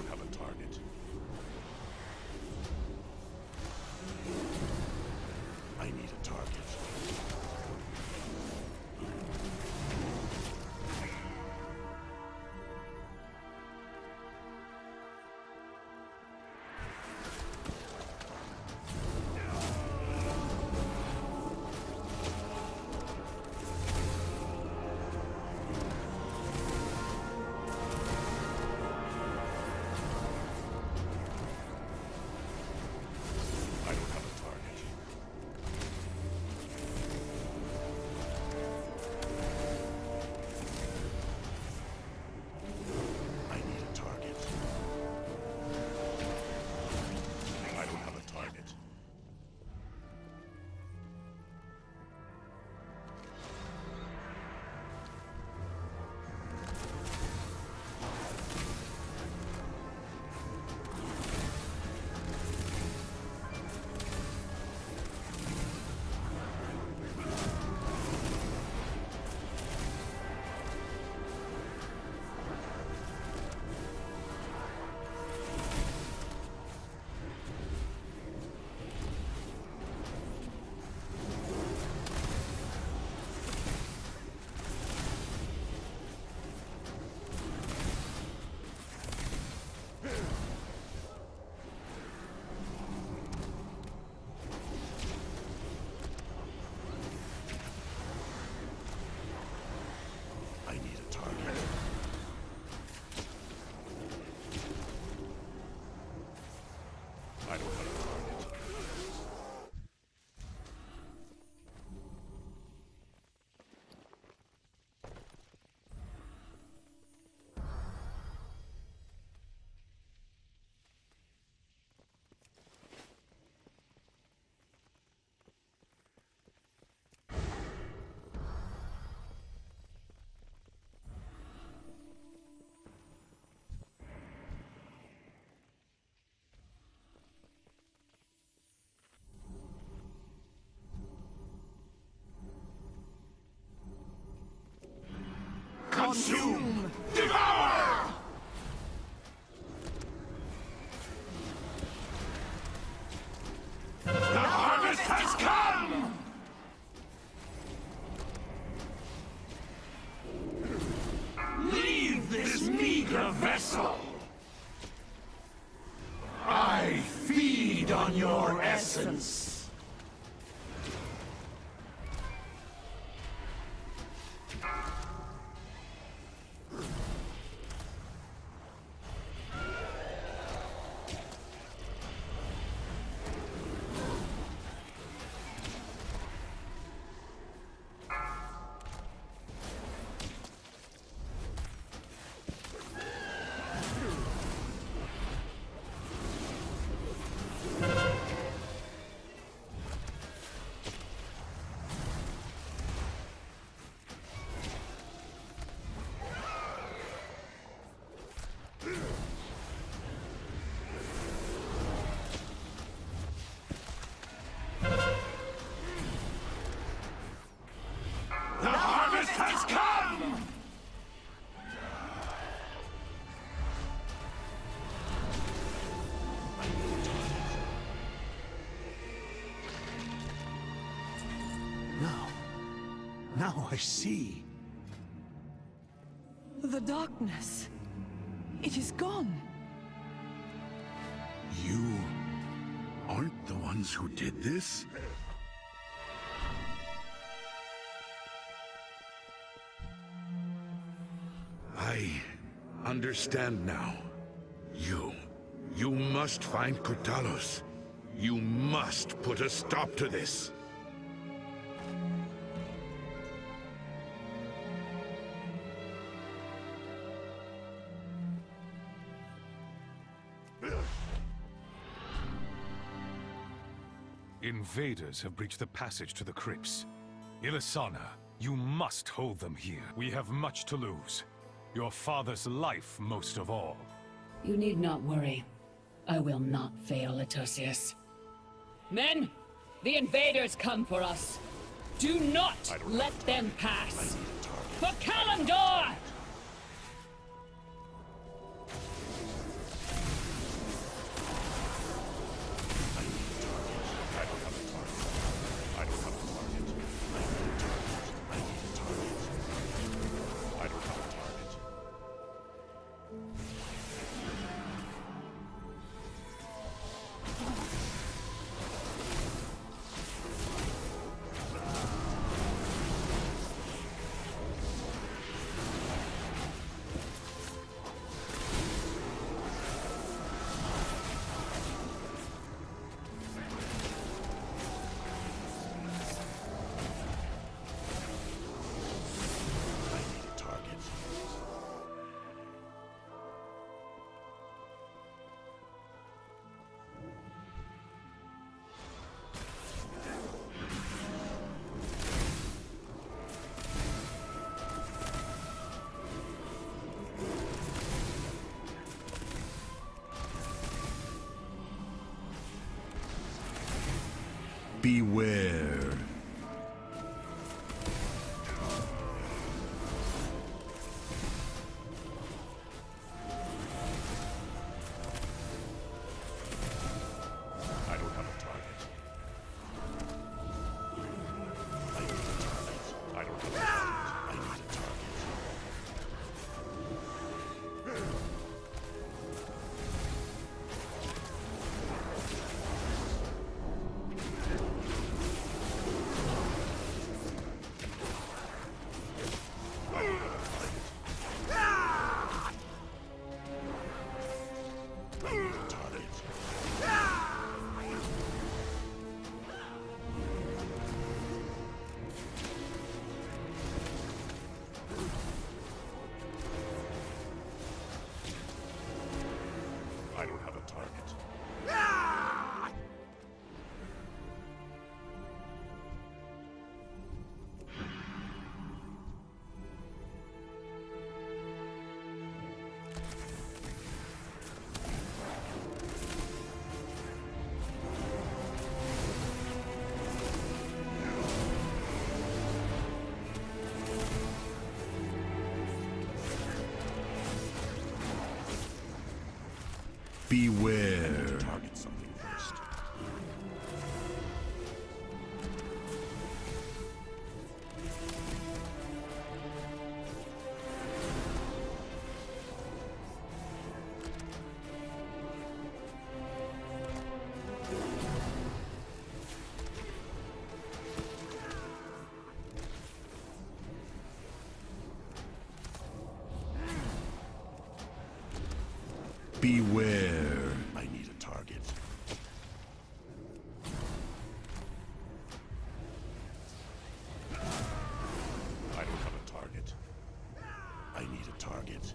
don't have a target. I need a target. Consume! Devour! The harvest has come! Leave this meager vessel! I feed on your essence! Now I see. The darkness. It is gone. You aren't the ones who did this? I understand now. You must find Kotalos. You must put a stop to this. Invaders have breached the passage to the crypts. Ilisana, you must hold them here. We have much to lose. Your father's life most of all. You need not worry. I will not fail, Etosius. Men, the invaders come for us. Do not let them pass. For Kalimdor! Beware. I don't have a target. I don't have a target. I need a target. I don't have a target. Beware. Target something first. Beware. I need a target. I don't have a target. I need a target.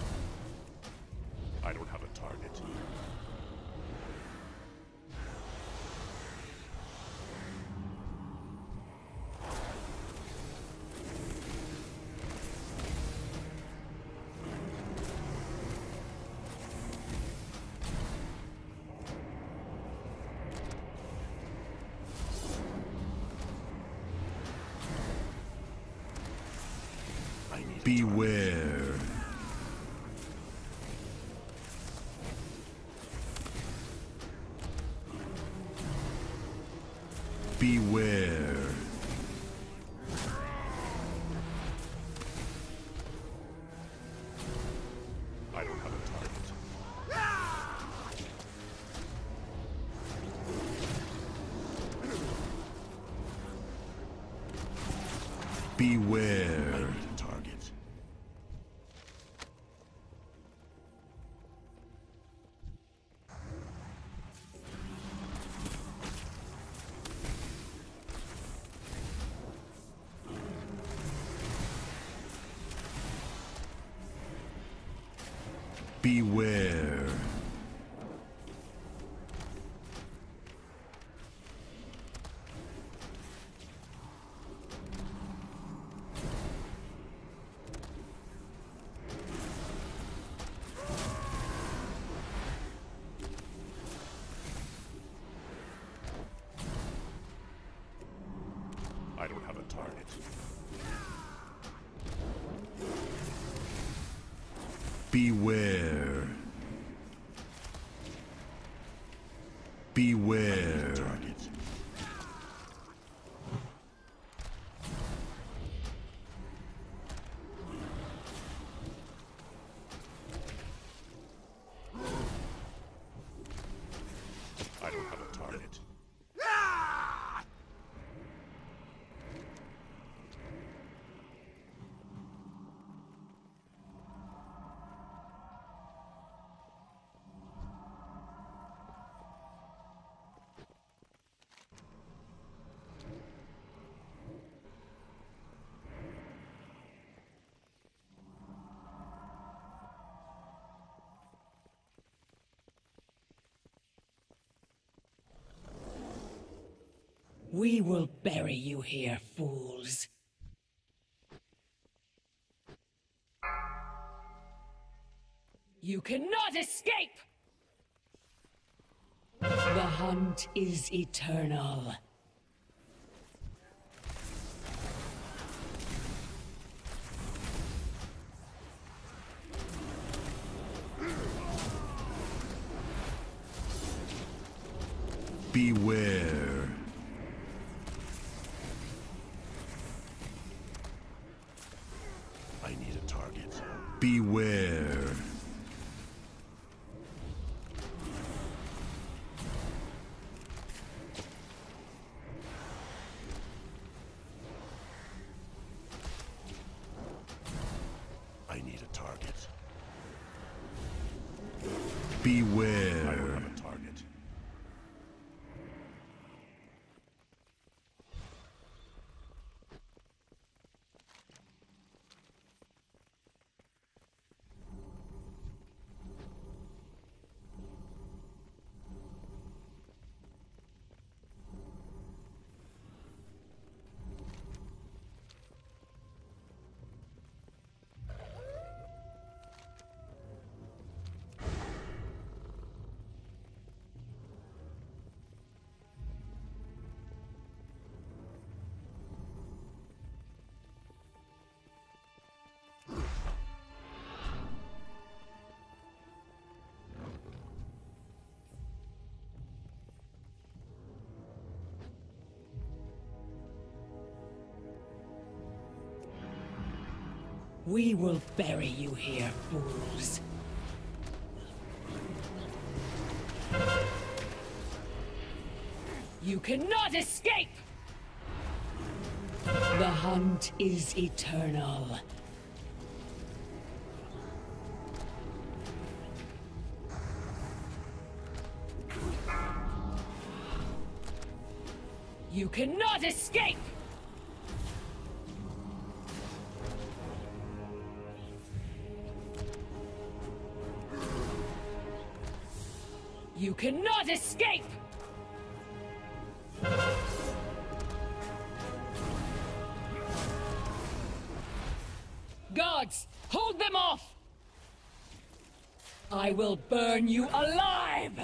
I don't have a target. I need a Beware. Beware. I don't have a target. I Beware. need a target. Beware. I don't have a target. Beware. Beware. Target. I don't have a target. We will bury you here, fools. You cannot escape! The hunt is eternal. Beware. I need a target. Beware. I need a target. Beware. I don't have a target. We will bury you here, fools. You cannot escape! The hunt is eternal. You cannot escape! You cannot escape! Guards, hold them off! I will burn you alive!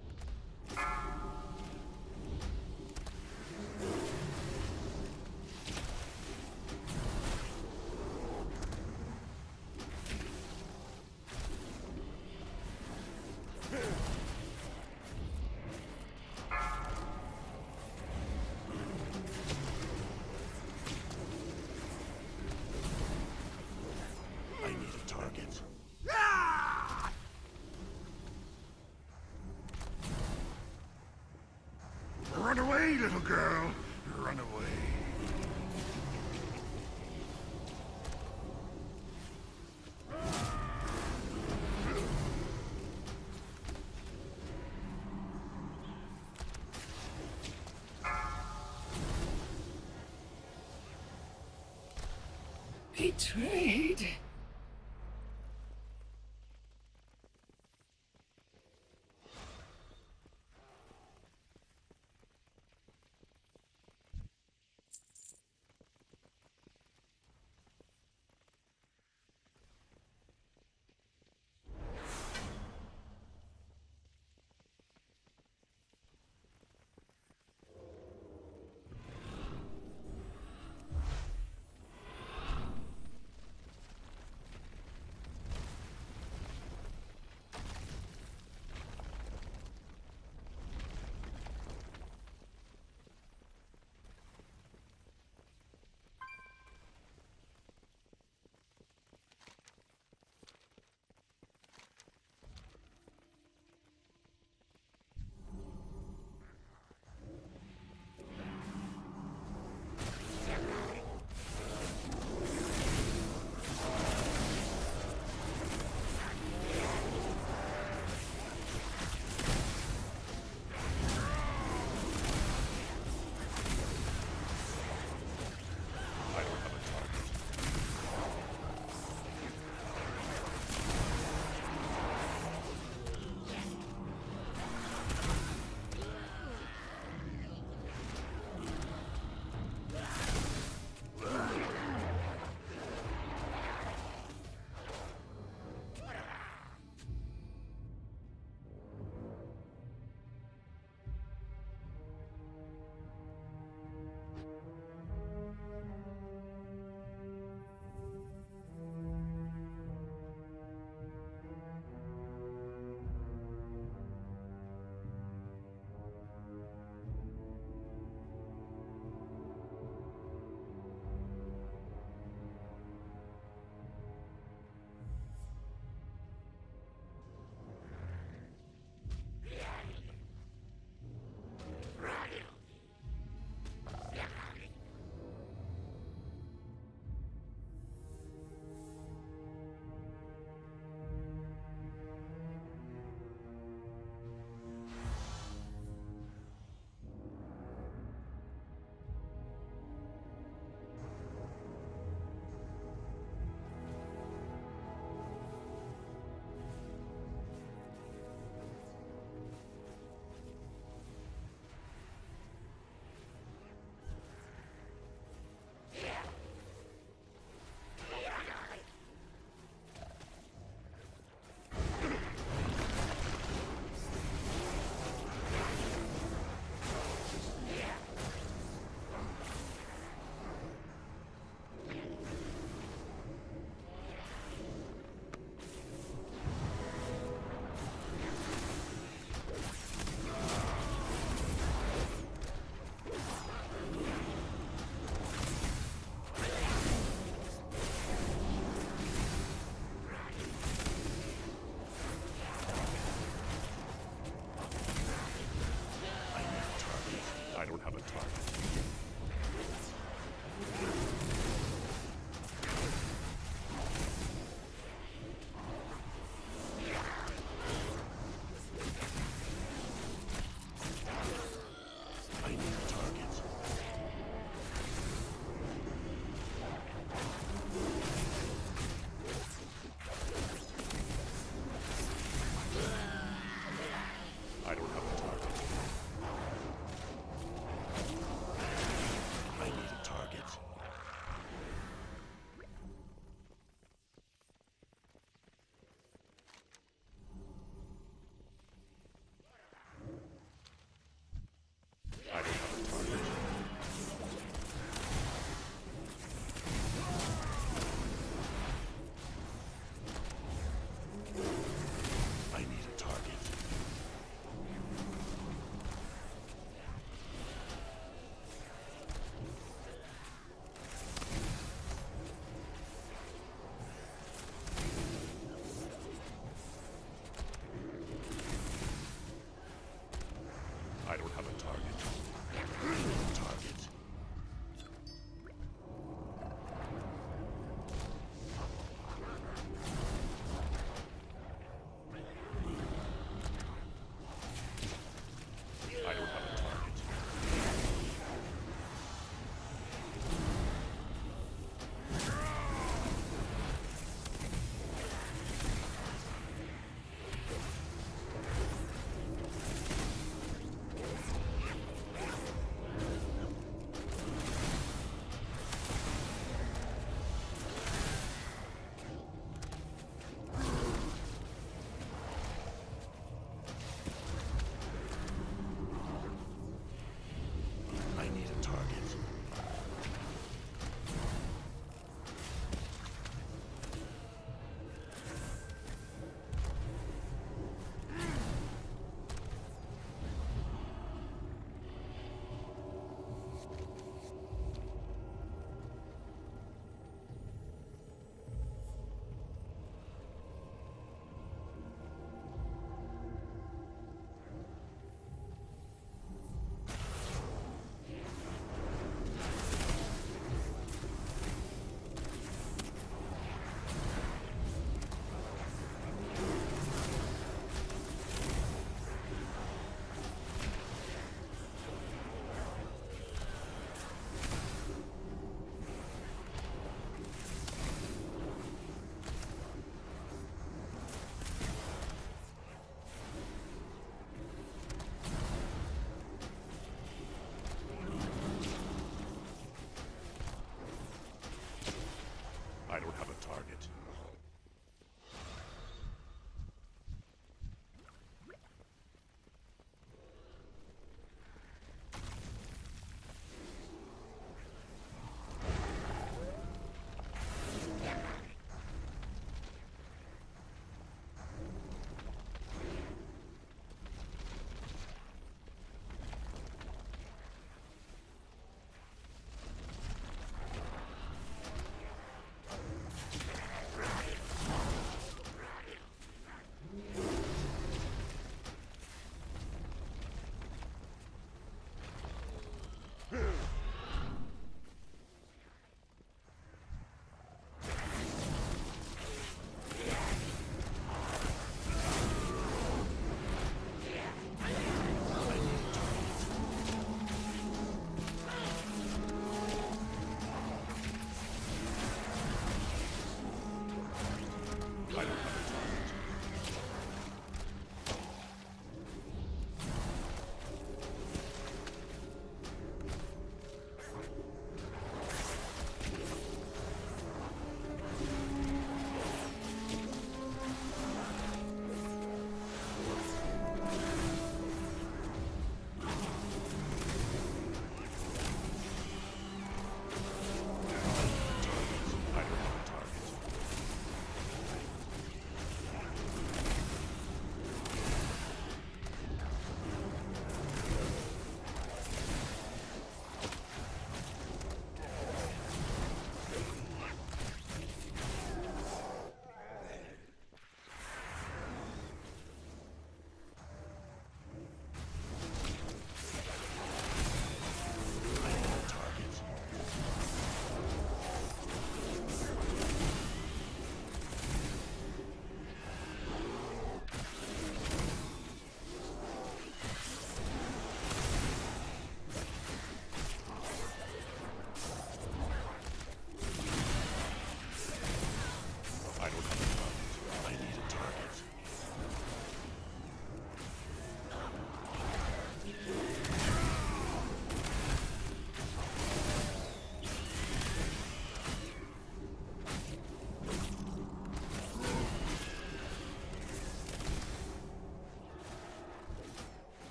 I need a target. Run away, little girl. Run away. Betrayed.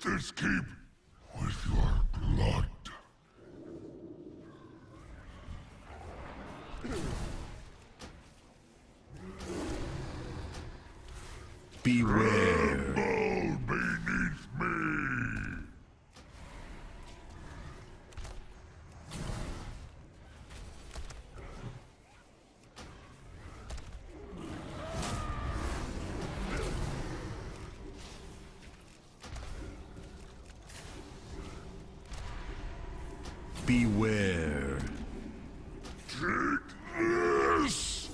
this keep with your blood. Beware. Tremble beneath me. Beware. Take this!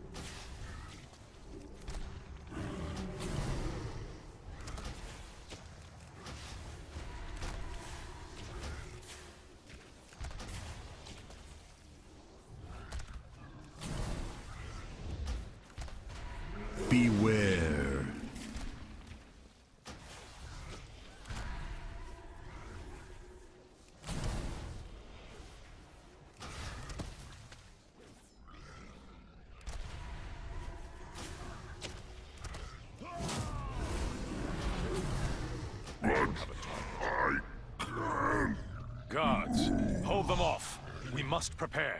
Beware. Guards, hold them off. We must prepare.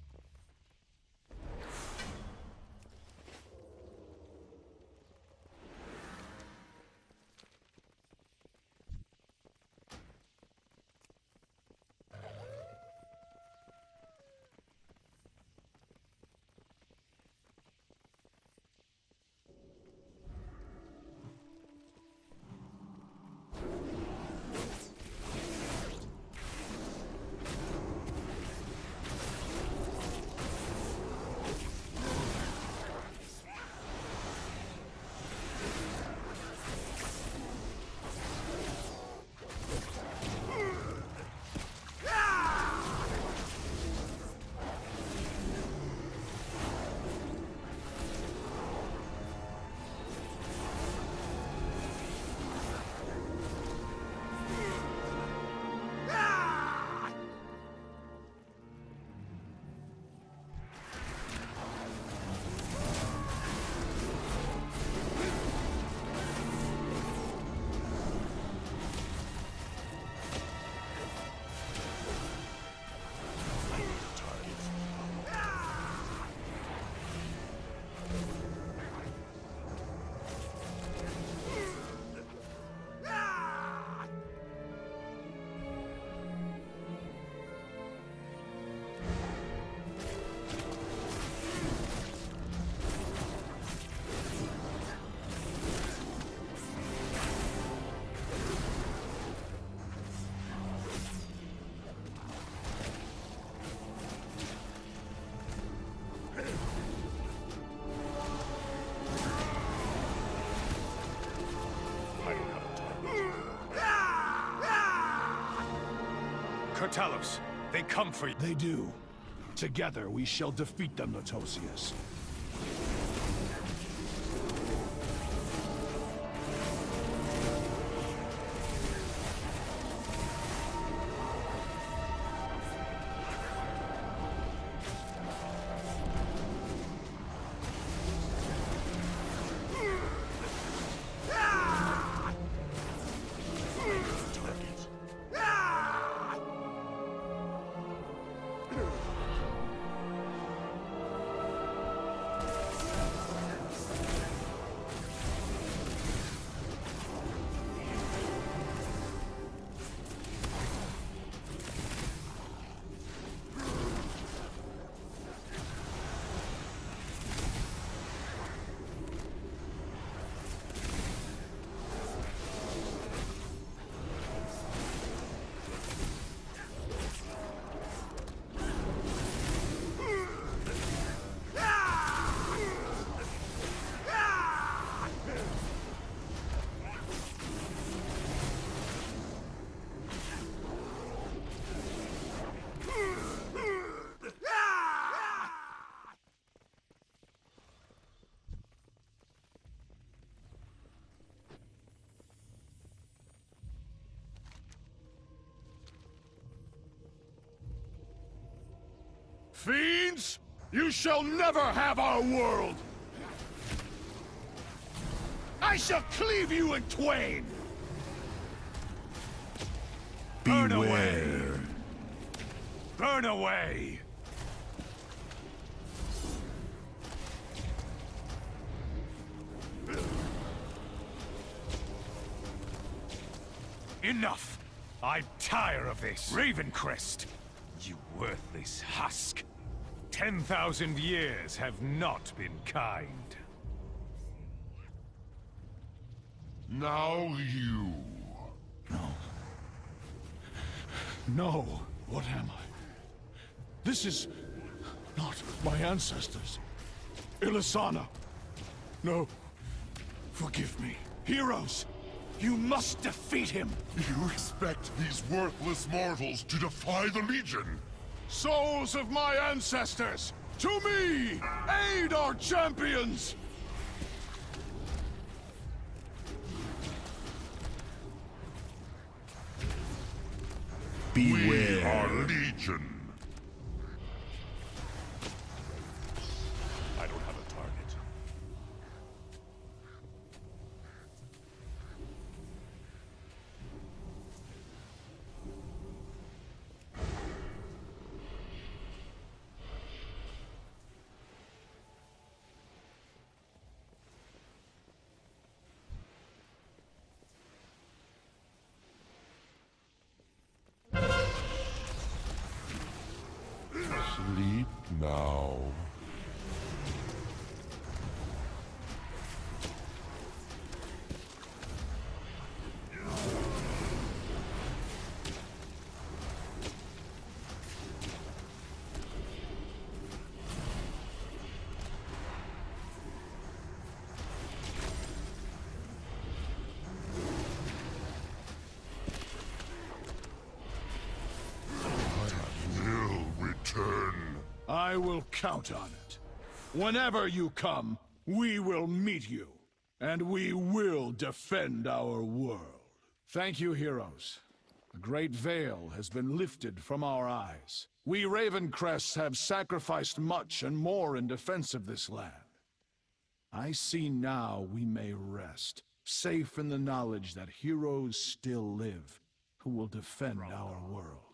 Kurtalos, they come for you. They do. Together we shall defeat them, Notosius. Fiends! You shall never have our world! I shall cleave you in twain! Burn away! Beware. Burn away! Enough! I tire of this! Ravencrest! You worthless husk! 10,000 years have not been kind. Now you. No. What am I? This is not my ancestors. Ilisana. No. Forgive me. Heroes, you must defeat him. You expect these worthless mortals to defy the Legion? Souls of my ancestors, to me! Aid our champions! We Beware. are Legion. I don't have a target. Sleep now. I will count on it. Whenever you come, we will meet you. And we will defend our world. Thank you, heroes. The great veil has been lifted from our eyes. We Ravencrests have sacrificed much and more in defense of this land. I see now we may rest, safe in the knowledge that heroes still live, who will defend our world.